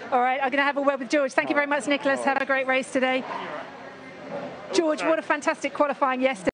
All right, I'm going to have a word with George. Thank you very much, Nicholas. Have a great race today. George, what a fantastic qualifying yesterday.